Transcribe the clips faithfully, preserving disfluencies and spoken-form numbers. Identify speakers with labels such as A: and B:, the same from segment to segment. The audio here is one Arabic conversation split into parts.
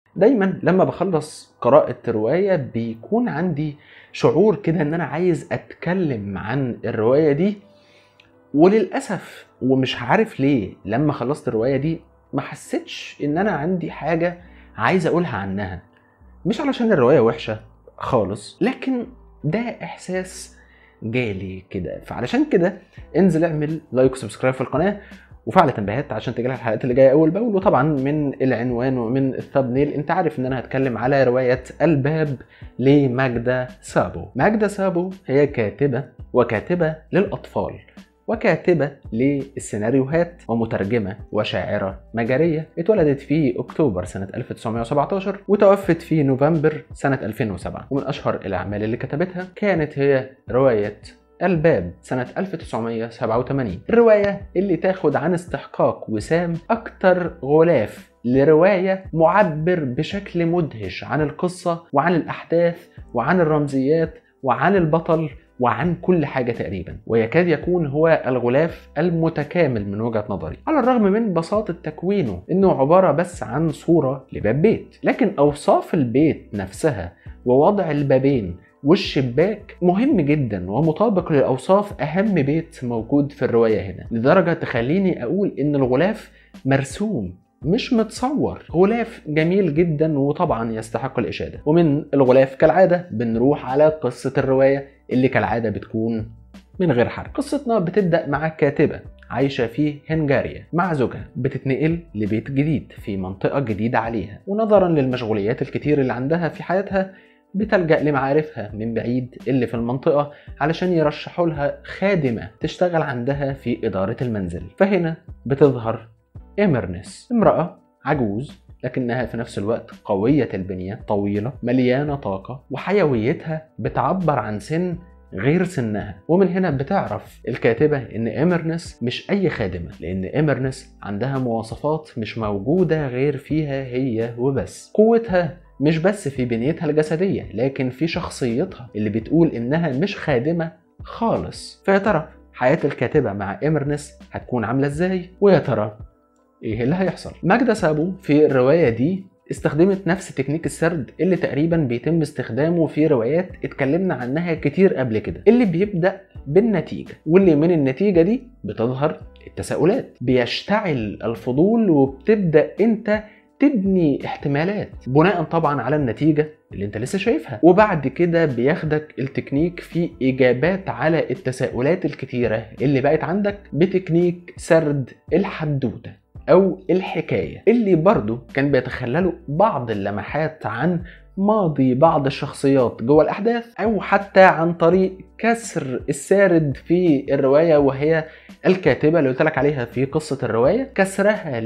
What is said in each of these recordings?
A: دايما لما بخلص قراءة رواية بيكون عندي شعور كده ان انا عايز اتكلم عن الرواية دي، وللأسف ومش عارف ليه لما خلصت الرواية دي ما حسيتش ان انا عندي حاجة عايز اقولها عنها. مش علشان الرواية وحشة خالص، لكن ده احساس جالي كده. فعلشان كده انزل اعمل لايك وسبسكرايب في القناة وفعل تنبيهات عشان تجيلك الحلقات اللي جايه اول باول. وطبعا من العنوان ومن الثابنيل انت عارف ان انا هتكلم على روايه الباب لماجدة سابو. ماجدة سابو هي كاتبه وكاتبه للاطفال وكاتبه للسيناريوهات ومترجمه وشاعره مجريه. اتولدت في اكتوبر سنه ألف وتسعمائة وسبعة عشر وتوفت في نوفمبر سنه ألفين وسبعة. ومن اشهر الاعمال اللي كتبتها كانت هي روايه الباب سنة ألف وتسعمائة وسبعة وثمانين، الرواية اللي تاخد عن استحقاق وسام أكتر غلاف لرواية معبر بشكل مدهش عن القصة وعن الأحداث وعن الرمزيات وعن البطل وعن كل حاجة تقريبا، ويكاد يكون هو الغلاف المتكامل من وجهة نظري، على الرغم من بساطة تكوينه انه عبارة بس عن صورة لباب بيت. لكن اوصاف البيت نفسها ووضع البابين والشباك مهم جدا ومطابق لأوصاف أهم بيت موجود في الرواية هنا، لدرجة تخليني أقول إن الغلاف مرسوم مش متصور. غلاف جميل جدا وطبعا يستحق الإشادة. ومن الغلاف كالعادة بنروح على قصة الرواية اللي كالعادة بتكون من غير حرق. قصتنا بتبدأ مع كاتبة عايشة في هنغاريا مع زوجها، بتتنقل لبيت جديد في منطقة جديدة عليها، ونظرا للمشغوليات الكتير اللي عندها في حياتها بتلجأ لمعارفها من بعيد اللي في المنطقة علشان يرشحوا لها خادمة تشتغل عندها في إدارة المنزل. فهنا بتظهر إمرنس، امرأة عجوز لكنها في نفس الوقت قوية البنية، طويلة مليانة طاقة، وحيويتها بتعبر عن سن غير سنها. ومن هنا بتعرف الكاتبة ان إمرنس مش اي خادمة، لان إمرنس عندها مواصفات مش موجودة غير فيها هي وبس. قوتها مش بس في بنيتها الجسدية لكن في شخصيتها اللي بتقول انها مش خادمة خالص. فيا ترى حياة الكاتبة مع إمرنس هتكون عاملة ازاي؟ ويا ترى ايه اللي هيحصل؟ ماجدة سابو في الرواية دي استخدمت نفس تكنيك السرد اللي تقريبا بيتم استخدامه في روايات اتكلمنا عنها كتير قبل كده، اللي بيبدأ بالنتيجة واللي من النتيجة دي بتظهر التساؤلات، بيشتعل الفضول وبتبدأ انت تبني احتمالات بناء طبعا على النتيجة اللي انت لسه شايفها. وبعد كده بياخدك التكنيك في اجابات على التساؤلات الكتيرة اللي بقت عندك بتكنيك سرد الحدوتة او الحكاية، اللي برضو كان بيتخللوا بعض اللمحات عن ماضي بعض الشخصيات جوه الأحداث، أو حتى عن طريق كسر السارد في الرواية وهي الكاتبة اللي قلت لك عليها في قصة الرواية، كسرها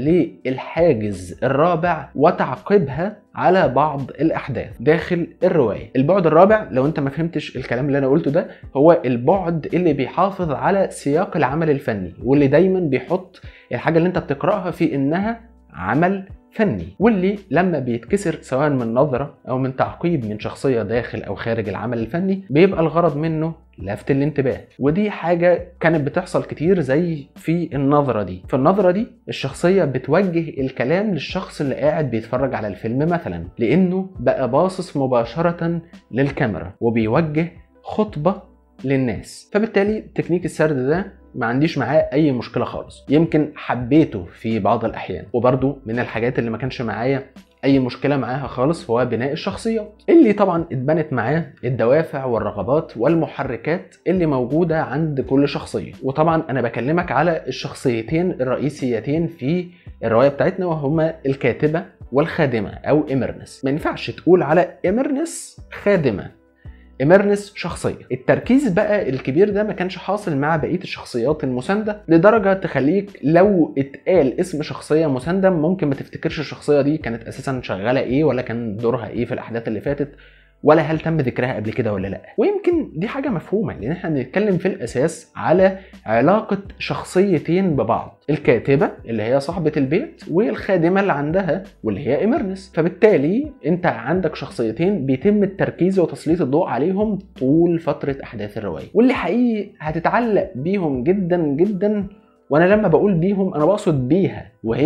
A: للحاجز الرابع وتعقيبها على بعض الأحداث داخل الرواية. البعد الرابع لو أنت ما فهمتش الكلام اللي أنا قلته ده هو البعد اللي بيحافظ على سياق العمل الفني، واللي دايما بيحط الحاجة اللي أنت بتقرأها في إنها عمل فني، واللي لما بيتكسر سواء من نظرة أو من تعقيب من شخصية داخل أو خارج العمل الفني بيبقى الغرض منه لفت الانتباه. ودي حاجة كانت بتحصل كتير زي في النظرة دي. في النظرة دي الشخصية بتوجه الكلام للشخص اللي قاعد بيتفرج على الفيلم مثلا، لأنه بقى باصص مباشرة للكاميرا وبيوجه خطبة للناس. فبالتالي تكنيك السرد ده ما عنديش معاه اي مشكلة خالص، يمكن حبيته في بعض الاحيان. وبرضو من الحاجات اللي ما كانش معايا اي مشكلة معاها خالص هو بناء الشخصيات، اللي طبعا اتبنت معاه الدوافع والرغبات والمحركات اللي موجودة عند كل شخصية. وطبعا انا بكلمك على الشخصيتين الرئيسيتين في الرواية بتاعتنا وهما الكاتبة والخادمة او إمرنس. ما ينفعش تقول على إمرنس خادمة، إمرنس شخصية. التركيز بقى الكبير ده ما كانش حاصل مع بقية الشخصيات المساندة لدرجة تخليك لو اتقال اسم شخصية مساندة ممكن ما تفتكرش الشخصية دي كانت أساسا شغالة ايه ولا كان دورها ايه في الأحداث اللي فاتت ولا هل تم ذكرها قبل كده ولا لا. ويمكن دي حاجة مفهومة لأن احنا بنتكلم في الأساس على علاقة شخصيتين ببعض، الكاتبة اللي هي صاحبة البيت والخادمة اللي عندها واللي هي إمرنس. فبالتالي انت عندك شخصيتين بيتم التركيز وتسليط الضوء عليهم طول فترة أحداث الرواية، واللي حقيقي هتتعلق بيهم جدا جدا. وانا لما بقول بيهم انا بقصد بيها وهي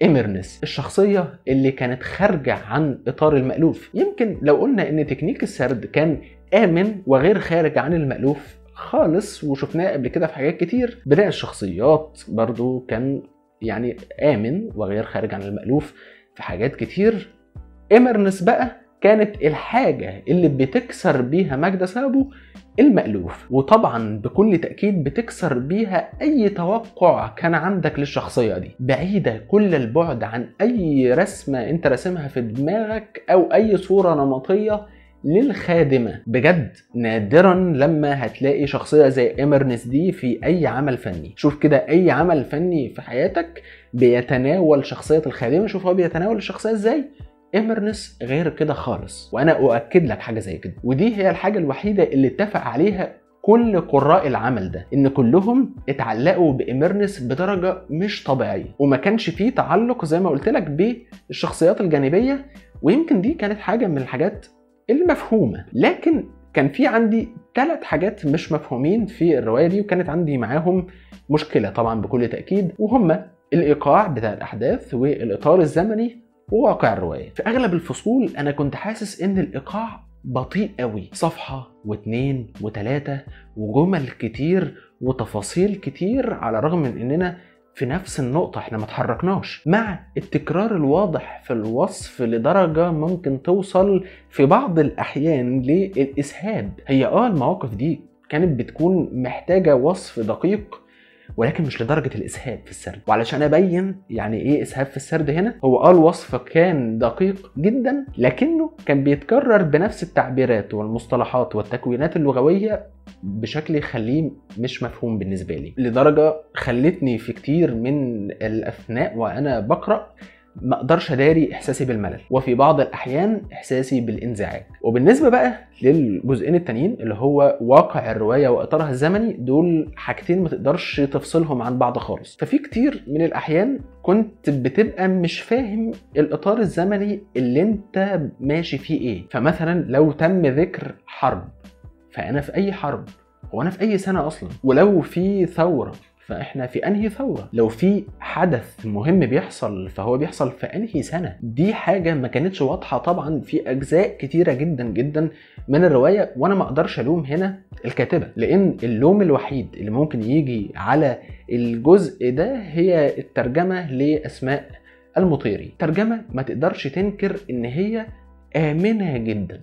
A: إمرنس، الشخصية اللي كانت خارجة عن إطار المألوف. يمكن لو قلنا إن تكنيك السرد كان آمن وغير خارج عن المألوف خالص، وشفناه قبل كده في حاجات كتير، بناء الشخصيات برضو كان يعني آمن وغير خارج عن المألوف في حاجات كتير. إمرنس بقى كانت الحاجة اللي بتكسر بيها ماجدة سابو المألوف، وطبعا بكل تأكيد بتكسر بيها أي توقع كان عندك للشخصية دي، بعيدة كل البعد عن أي رسمة أنت راسمها في دماغك أو أي صورة نمطية للخادمة. بجد نادرا لما هتلاقي شخصية زي إمرنس دي في أي عمل فني. شوف كده أي عمل فني في حياتك بيتناول شخصية الخادمة، شوف هو بيتناول الشخصية إزاي. إمرنس غير كده خالص، وأنا أؤكد لك حاجة زي كده، ودي هي الحاجة الوحيدة اللي اتفق عليها كل قراء العمل ده، إن كلهم اتعلقوا بإمرنس بدرجة مش طبيعية، وما كانش فيه تعلق زي ما قلت لك بالشخصيات الجانبية. ويمكن دي كانت حاجة من الحاجات المفهومة، لكن كان في عندي ثلاث حاجات مش مفهومين في الرواية دي، وكانت عندي معاهم مشكلة طبعا بكل تأكيد، وهما الإيقاع بتاع الأحداث والإطار الزمني وواقع الرواية. في أغلب الفصول أنا كنت حاسس إن الإيقاع بطيء قوي، صفحة واثنين وثلاثة وجمل كتير وتفاصيل كتير، على الرغم من إننا في نفس النقطة احنا ما اتحركناش، مع التكرار الواضح في الوصف لدرجة ممكن توصل في بعض الأحيان للإسهاب. هي اه المواقف دي كانت بتكون محتاجة وصف دقيق، ولكن مش لدرجة الإسهاب في السرد. وعلشان أبين يعني إيه إسهاب في السرد هنا، هو آه الوصف كان دقيق جدا، لكنه كان بيتكرر بنفس التعبيرات والمصطلحات والتكوينات اللغوية بشكل يخليه مش مفهوم بالنسبة لي، لدرجة خلتني في كتير من الأثناء وأنا بقرأ ما اقدرش اداري احساسي بالملل، وفي بعض الاحيان احساسي بالانزعاج. وبالنسبه بقى للجزئين التانيين اللي هو واقع الروايه واطارها الزمني، دول حاجتين ما تقدرش تفصلهم عن بعض خالص. ففي كتير من الاحيان كنت بتبقى مش فاهم الاطار الزمني اللي انت ماشي فيه ايه. فمثلا لو تم ذكر حرب، فانا في اي حرب؟ وانا في اي سنه اصلا؟ ولو في ثوره، فاحنا في انهي ثورة؟ لو في حدث مهم بيحصل، فهو بيحصل في انهي سنة؟ دي حاجة ما كانتش واضحة طبعا في اجزاء كتيرة جدا جدا من الرواية، وانا ما اقدرش الوم هنا الكاتبة، لان اللوم الوحيد اللي ممكن يجي على الجزء ده هي الترجمة لاسماء المطيري. ترجمة ما تقدرش تنكر ان هي آمنة جدا،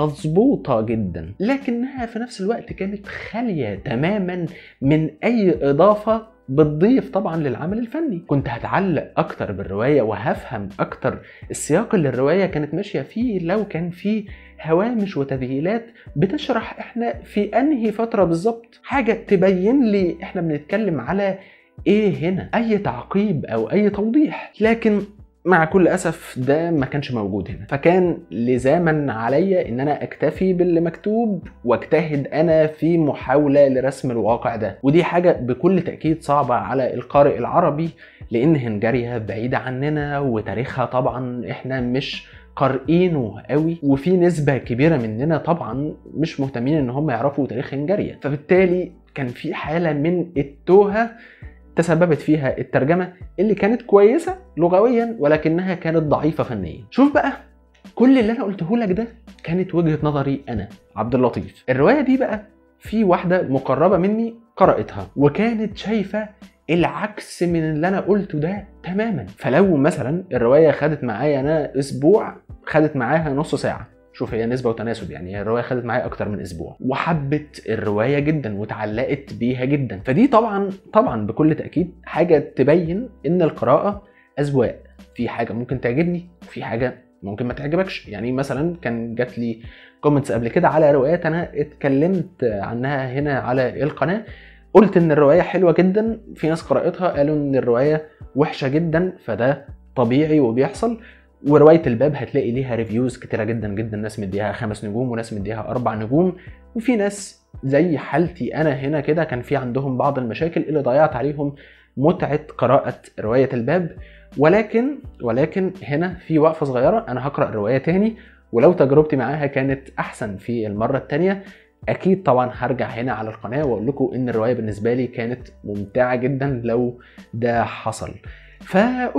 A: مظبوطة جدا، لكنها في نفس الوقت كانت خالية تماما من أي إضافة بتضيف طبعا للعمل الفني. كنت هتعلق أكتر بالرواية وهفهم أكتر السياق اللي الرواية كانت ماشية فيه لو كان فيه هوامش وتذييلات بتشرح إحنا في أنهي فترة بالظبط، حاجة تبين لي إحنا بنتكلم على إيه هنا، أي تعقيب أو أي توضيح. لكن مع كل أسف ده ما كانش موجود هنا، فكان لزاما عليا ان انا اكتفي باللي مكتوب واجتهد انا في محاولة لرسم الواقع ده. ودي حاجة بكل تأكيد صعبة على القارئ العربي، لان هنجاريا بعيدة عننا وتاريخها طبعا احنا مش قارئينه قوي، وفي نسبة كبيرة مننا طبعا مش مهتمين ان هم يعرفوا تاريخ هنجاريا. فبالتالي كان في حالة من التوهة تسببت فيها الترجمة اللي كانت كويسة لغويا ولكنها كانت ضعيفة فنيا. شوف بقى، كل اللي انا قلته لك ده كانت وجهة نظري انا عبد اللطيف. الرواية دي بقى في واحدة مقربة مني قرأتها وكانت شايفة العكس من اللي انا قلته ده تماما. فلو مثلا الرواية خدت معايا انا اسبوع، خدت معاها نص ساعة. شوف هي نسبة وتناسب، يعني الرواية خدت معايا أكتر من أسبوع وحبت الرواية جدا وتعلقت بيها جدا. فدي طبعا طبعا بكل تأكيد حاجة تبين إن القراءة أذواق، في حاجة ممكن تعجبني وفي حاجة ممكن ما تعجبكش. يعني مثلا كان جات لي كومنتس قبل كده على روايات أنا اتكلمت عنها هنا على القناة، قلت إن الرواية حلوة جدا، في ناس قرأتها قالوا إن الرواية وحشة جدا، فده طبيعي وبيحصل. ورواية الباب هتلاقي ليها ريفيوز كتيرة جدا جدا، ناس مديها خمس نجوم وناس مديها أربع نجوم، وفي ناس زي حالتي أنا هنا كده كان في عندهم بعض المشاكل اللي ضيعت عليهم متعة قراءة رواية الباب. ولكن ولكن هنا في وقفة صغيرة، أنا هقرأ الرواية تاني، ولو تجربتي معاها كانت أحسن في المرة التانية أكيد طبعا هرجع هنا على القناة وأقول لكم إن الرواية بالنسبة لي كانت ممتعة جدا لو ده حصل. فقول لي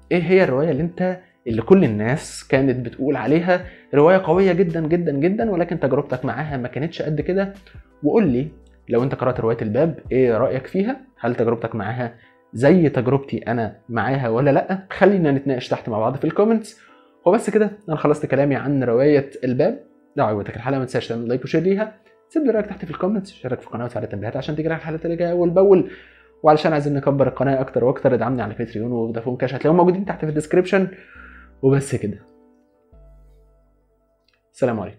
A: ايه هي الروايه اللي انت اللي كل الناس كانت بتقول عليها روايه قويه جدا جدا جدا ولكن تجربتك معاها ما كانتش قد كده؟ وقول لي لو انت قرات روايه الباب ايه رايك فيها، هل تجربتك معاها زي تجربتي انا معاها ولا لا؟ خلينا نتناقش تحت مع بعض في الكومنتس. وبس كده انا خلصت كلامي عن روايه الباب. لو عجبتك الحلقه ما تنساش تعمل لايك وشير ليها، سيب لي رايك تحت في الكومنتس، شارك في القناه وتفعل التنبيهات عشان تجيلك الحلقات اللي جايه اول باول. وعلشان عايزين نكبر القناه اكتر واكتر ادعمني على باتريون وفودافون كاش، هتلاقيهم موجودين تحت في الديسكربشن. وبس كده، سلام عليكم.